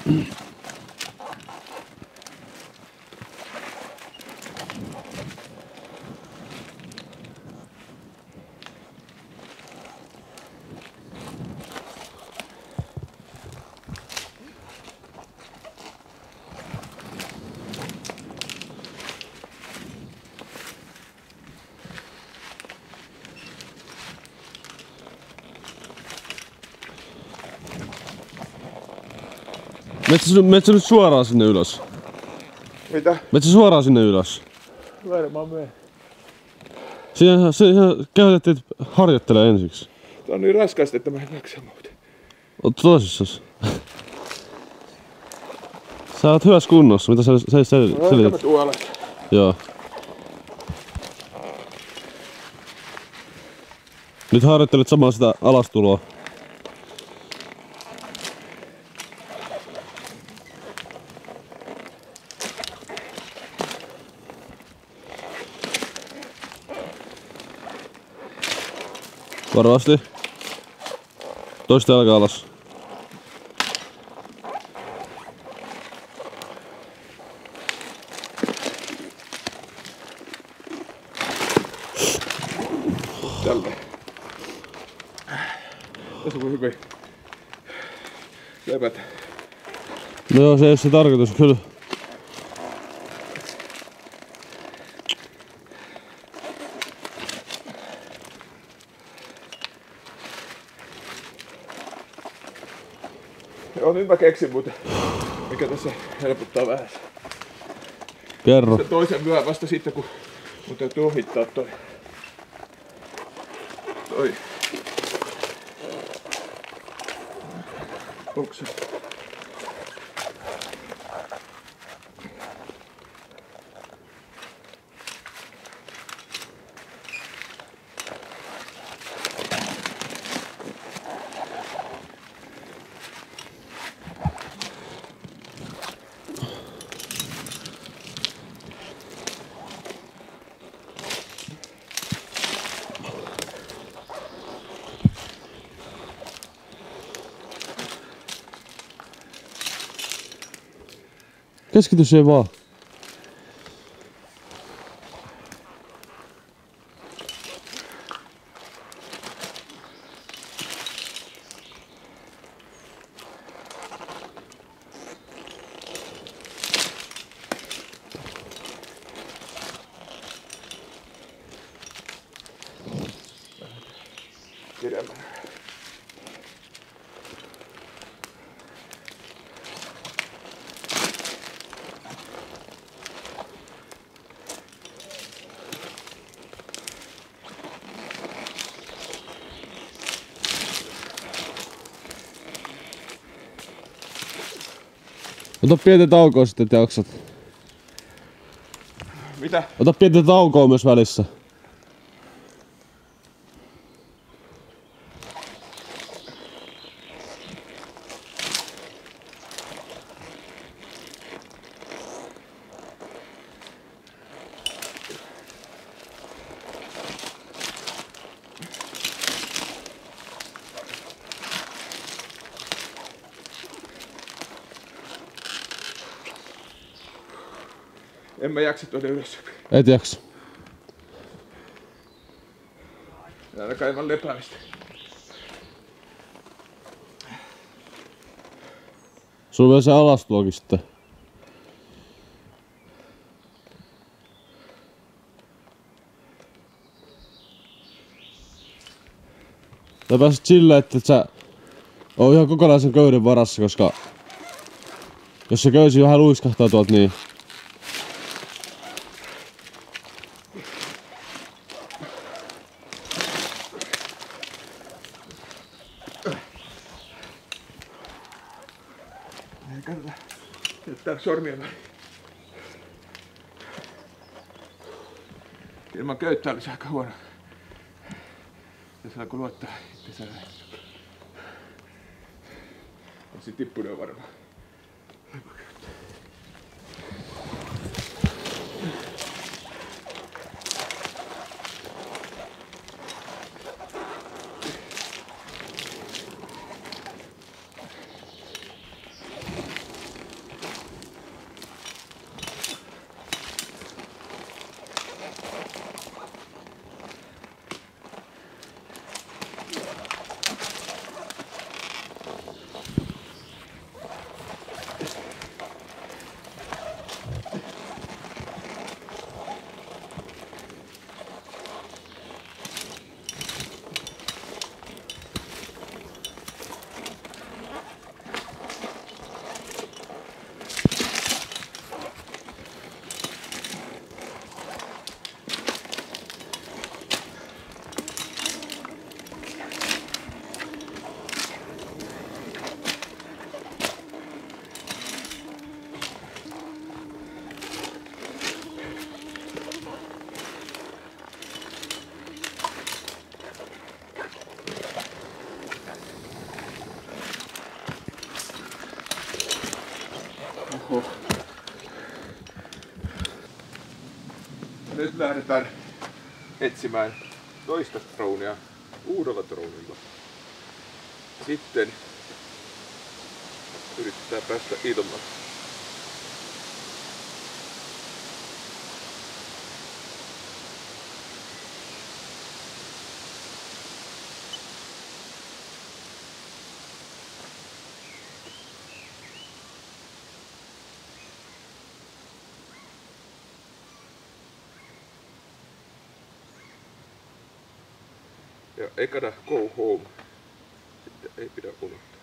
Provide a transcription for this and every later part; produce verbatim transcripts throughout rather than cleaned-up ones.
Menet sä nyt suoraan sinne ylös? Mitä? Menet sä suoraan sinne ylös? Varmaan mene. Siinä, siinä kehotettiin, että harjoittelee ensiksi. Tää on niin raskasta, että mä en jaksa muuten. Oot tosissas. Sä oot hyvässä kunnossa, mitä sä sel sel No, selität? mä tuolla. Joo. Nyt harjoittelet samaa sitä alastuloa. Varovasti. Toista jalkaa alas. Tällä. Tässä on hyvin levätä. No joo, se ei oo se tarkoitus kyllä. Joo, nyt mä keksin muuten, mikä tässä helpottaa vähän. Kerro. Sitten toisen vyön vasta sitten, kun mun täytyy ohittaa toi. Toi. Onks se? Keskity siihen vaan. Pidemmän. Ota pientä taukoa sitten, että jaksat. Mitä? Ota pientä taukoa myös välissä. En mä jaksa tuoda ylös. Et jaksa. Ainakaan ilman lepäämistä. Sulla on vielä se alastulokin sitten. Sä pääset silleen, että et sä oo ihan kokonaisen köyden varassa, koska jos se köysi vähän luiskahtaa tuolta, niin Katsotaan. Tää sormien väliin. Ilman köyttä olisi aika huono. Tässä alkoi luottaa itse ja se tippunut varmaan. Nyt lähdetään etsimään toista dronea uudella dronella. Sitten yritetään päästä ilmaan. Ja ekana go home. Sitten ei pidä unohtaa.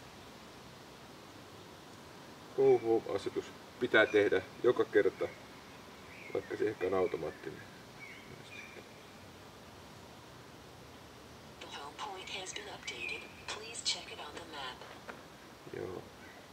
Go home-asetus pitää tehdä joka kerta, vaikka se ehkä on automaattinen. The home point has been updated. Please check it on the map. Joo.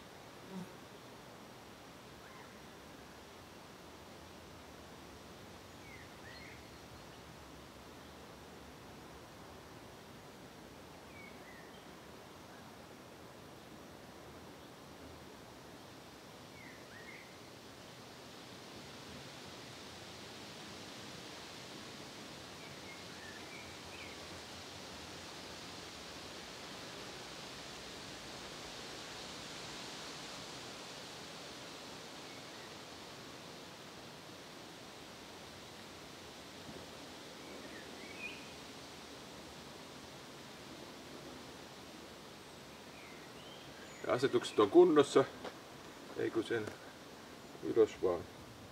Ja asetukset on kunnossa, ei kun sen ylös vaan.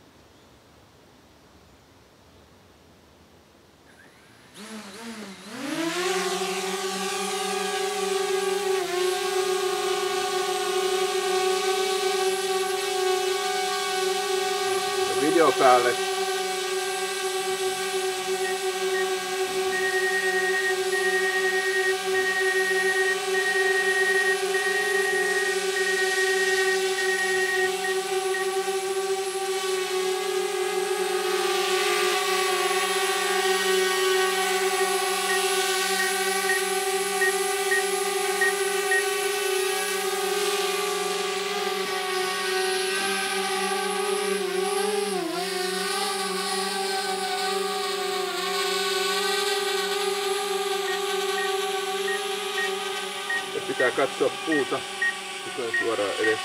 Ja video päälle. Pitää katsoa puuta, joka on suoraan edessä.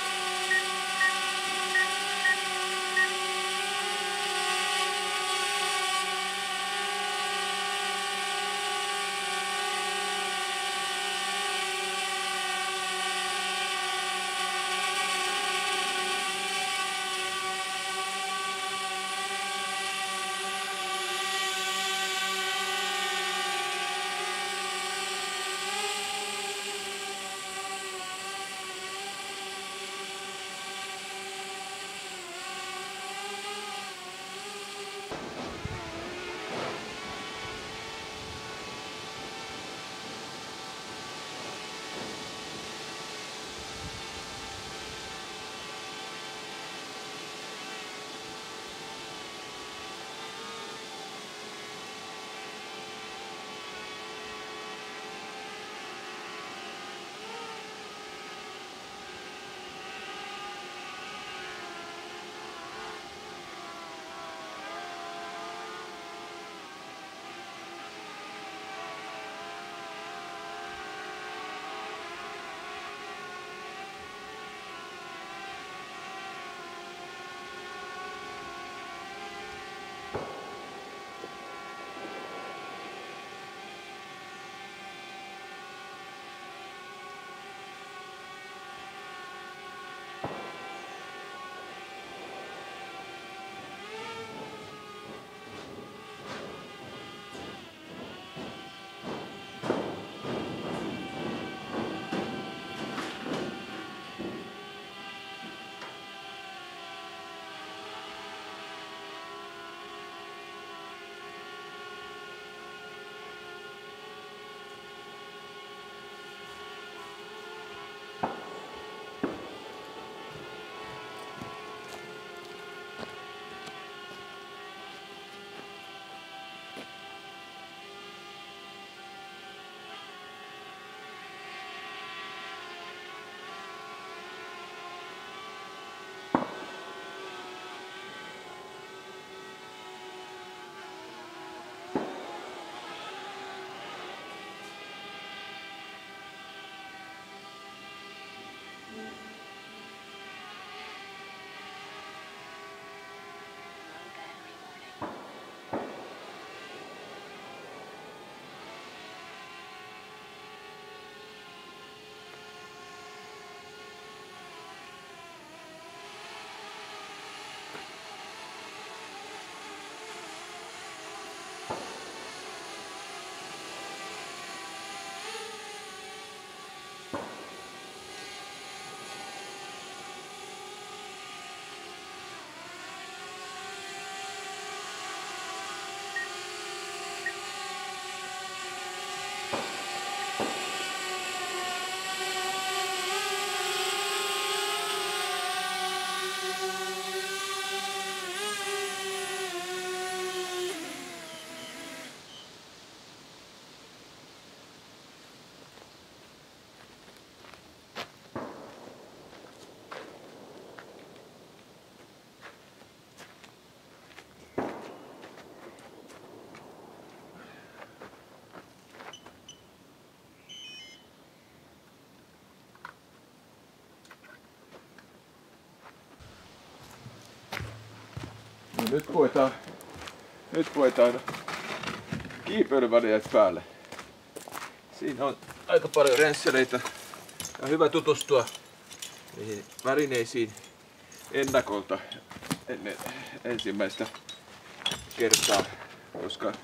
nyt puetaan, nyt puetaan kiipeilyvälineet päälle. Siinä on aika paljon rensseleitä ja hyvä tutustua niihin välineisiin ennakolta ennen ensimmäistä kertaa, koska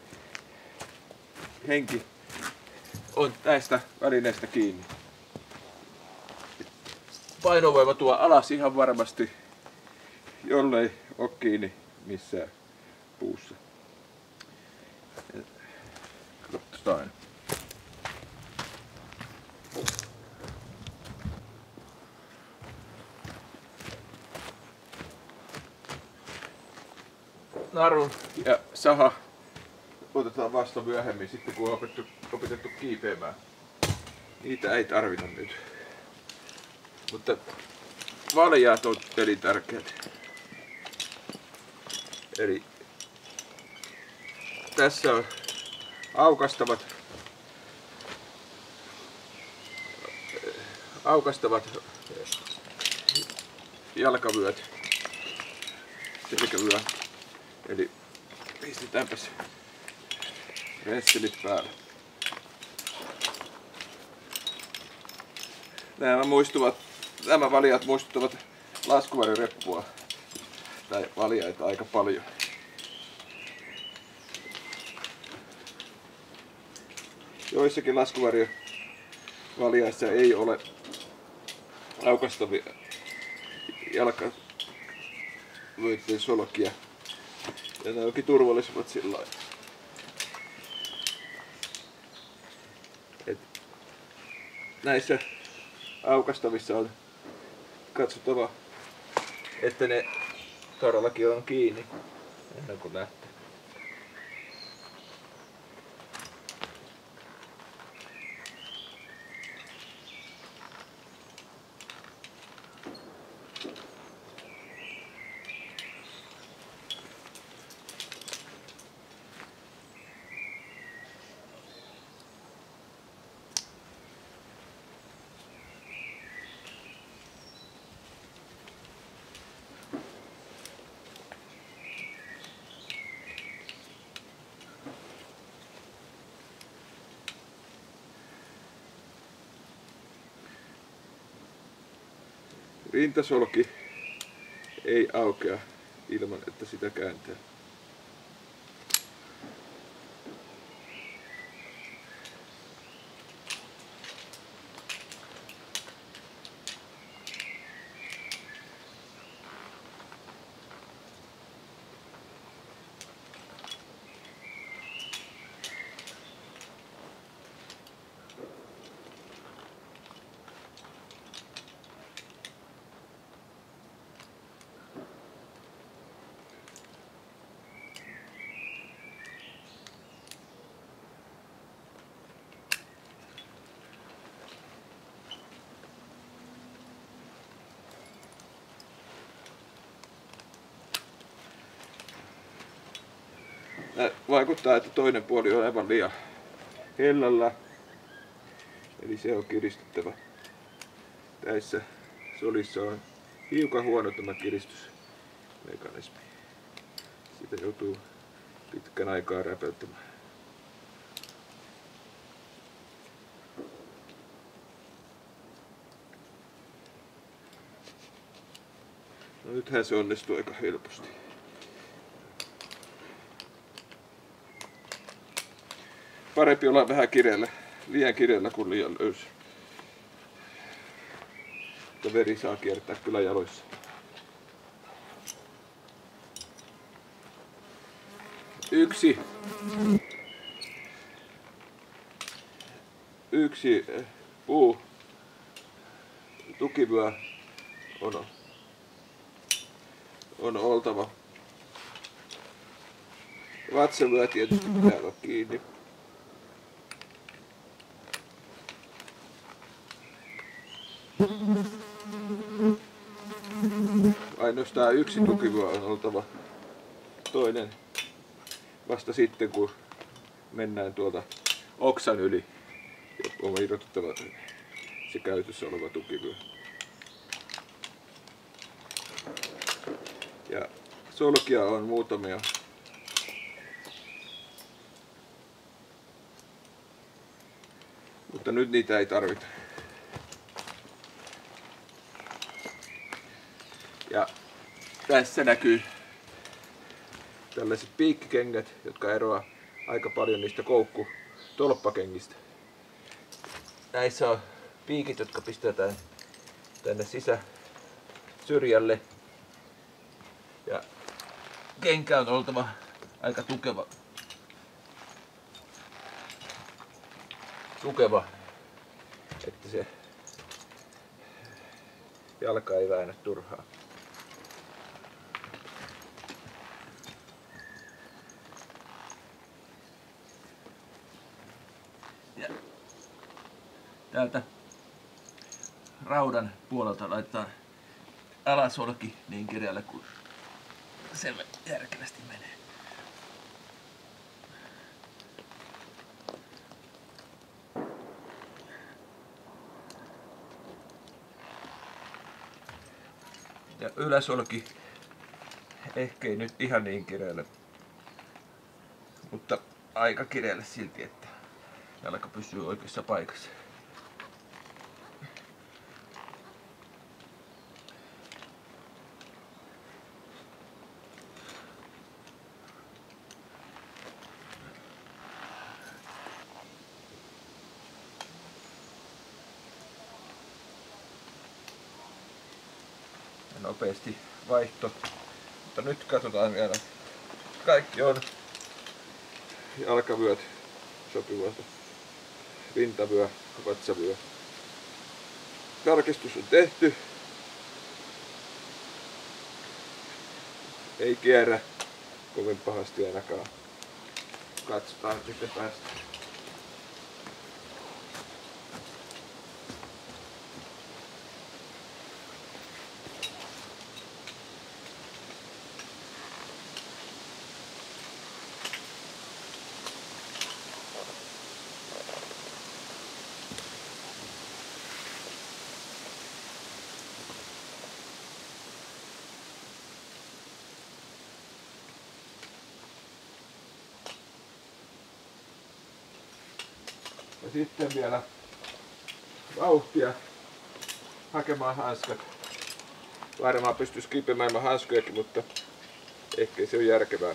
henki on näistä välineistä kiinni. Painovoima tuo alas ihan varmasti, jollei ole kiinni missään puussa. Katsotaan. Naru ja saha otetaan vasta myöhemmin, sitten kun on opettu, opetettu kiipeämään. Niitä ei tarvita nyt. Mutta valjaat on elintärkeät. Eli tässä on aukastavat, aukastavat jalkavyöt, selkävyö. Eli pistetäänpäs rensselit päälle. Nämä muistuvat, nämä valjat muistuttavat laskuvarjoreppua. Tai valjaita aika paljon. Joissakin laskuvarjovaljaissa ei ole aukastavia jalkavyöiden solkia. Ja ne onkin turvallisemmat sillä lailla. Et näissä aukastavissa on katsottava, että ne todellakin on kiinni ennen kuin lähtee. Rintasolki ei aukea ilman, että sitä kääntää. Vaikuttaa, että toinen puoli on aivan liian hellällä, eli se on kiristettävä. Tässä solissa on hiukan huono tämä kiristysmekanismi. Sitä joutuu pitkän aikaa räpeltämään. No nythän se onnistuu aika helposti. Parempi olla vähän kireellä, liian kireellä kuin liian löysä. Mutta veri saa kiertää kyllä jaloissa. Yksi, yksi puu tukivyö on, on oltava. Vatsavyö tietysti pitää olla kiinni. Ainoastaan yksi tukivyö on oltava, toinen vasta sitten kun mennään tuolta oksan yli, on irrotettava se käytössä oleva tukivyö. Ja Solkia on muutamia. Mutta nyt niitä ei tarvita. Ja tässä näkyy tällaiset piikkikengät, jotka eroaa aika paljon niistä koukku tolppakengistä. Näissä on piikit, jotka pistetään tänne sisä syrjälle. Ja kenkä on oltava aika tukeva. Tukeva, että se jalka ei väännä turhaan. Ja täältä raudan puolelta laitetaan alasolki niin kireälle kuin se järkevästi menee. Ja yläsolki ehkä ei nyt ihan niin kireälle, mutta aika kireälle silti, että jalka pysyy oikeassa paikassa. Nopeasti vaihto, mutta nyt katsotaan vielä. Kaikki on jalkavyöt sopivasti, rintavyö, vatsavyö. Tarkistus on tehty. Ei kierrä kovin pahasti ainakaan. Katsotaan miten päästään. Ja sitten vielä vauhtia hakemaan hanskat. Varmaan pystyisi kipeämään hanskojakin, mutta ehkä se on järkevää.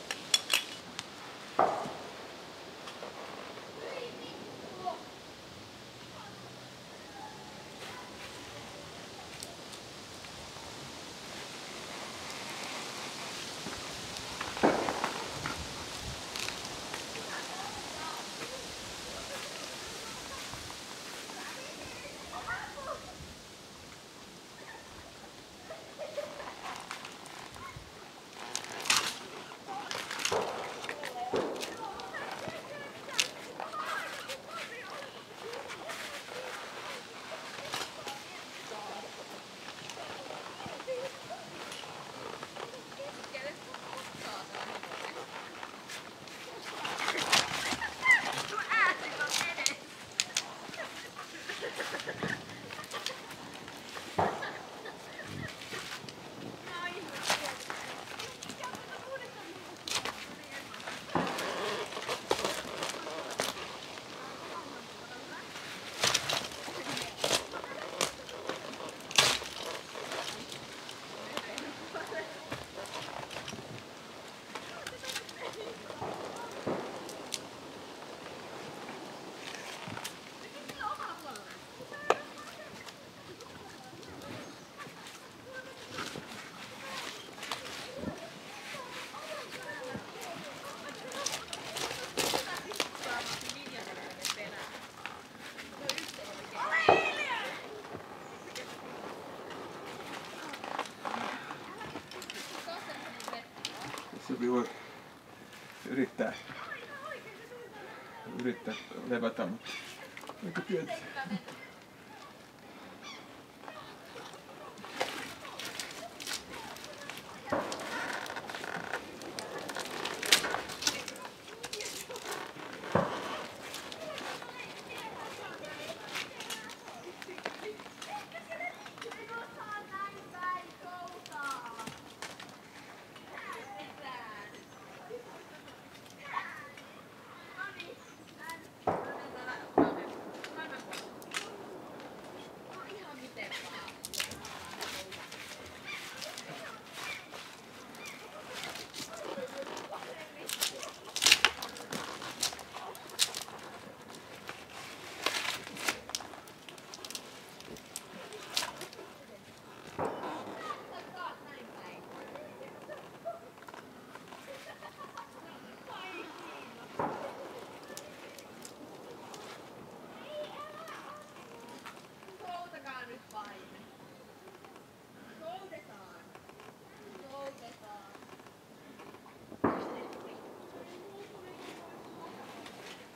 Se voi yrittää, yrittää levätä, mutta aika pientä.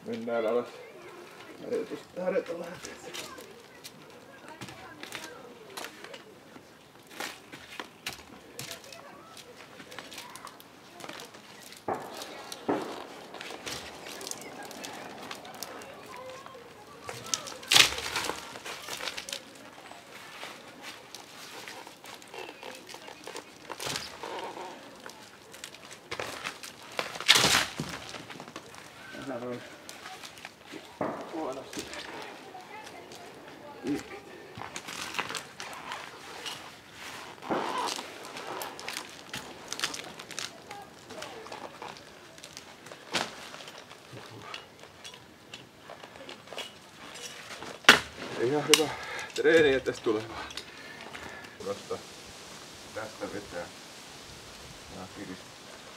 Mennään alas. Harjoitusta lähteessä. Vähän on huonosti. Ihan hyvä treeniä tästä tulevaa. Vasta tästä vetää. Ja kiristää.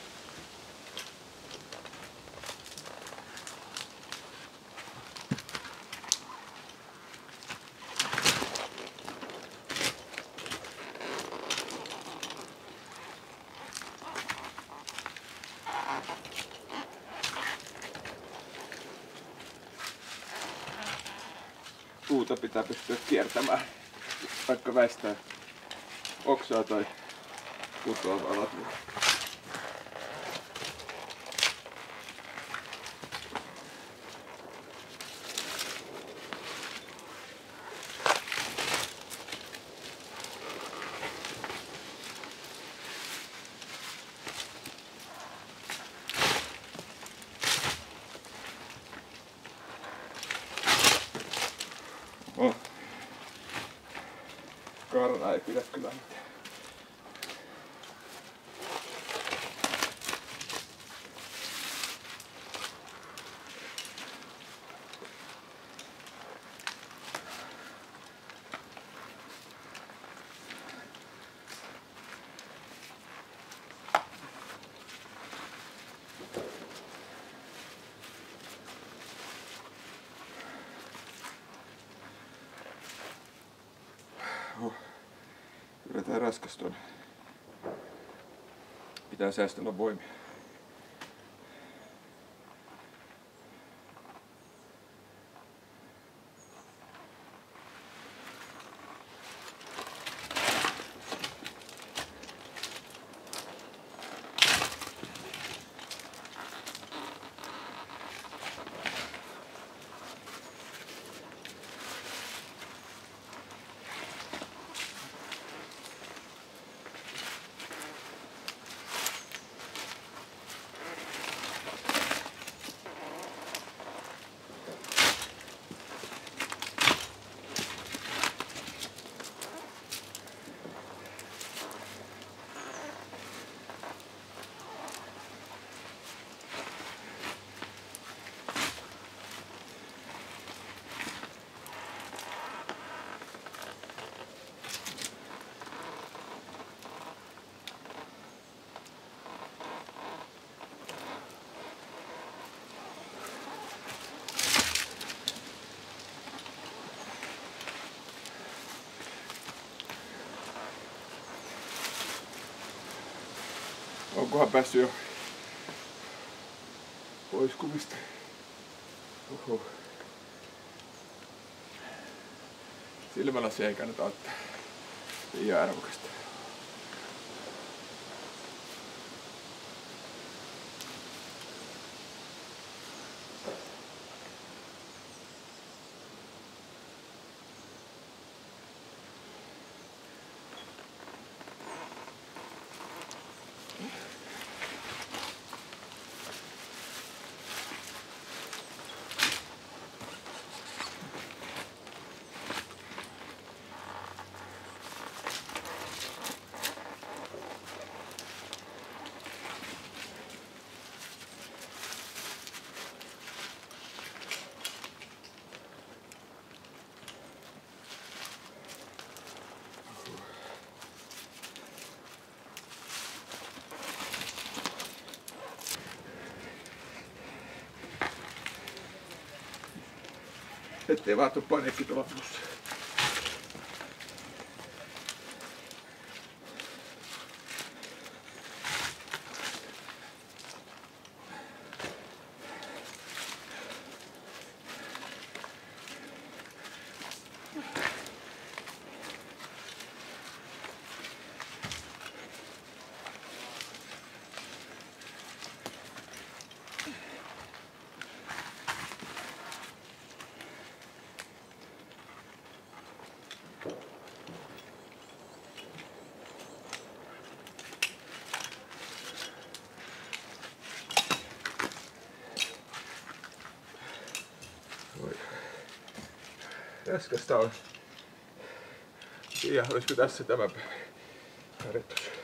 Puuta pitää pystyä kiertämään, vaikka väistää oksaa tai putoaa alat. Oh. Karna ei pidä kyllä mitään. Oh. Kyllä tää raskas on. Pitää säästellä voimia. Onkohan päässyt jo pois kuvista? Oho. Silmälasia ei kannata ottaa. Liian arvokasta. Ettei vaan tuu paniikki tuolla plussa. raskasta on. Tiedä, olisiko tässä tämä päivä harjoitus.